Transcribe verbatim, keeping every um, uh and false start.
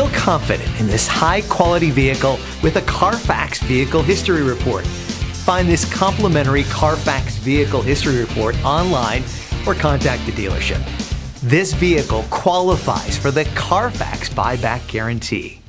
Feel confident in this high-quality vehicle with a Carfax Vehicle History Report. Find this complimentary Carfax Vehicle History Report online or contact the dealership. This vehicle qualifies for the Carfax Buyback Guarantee.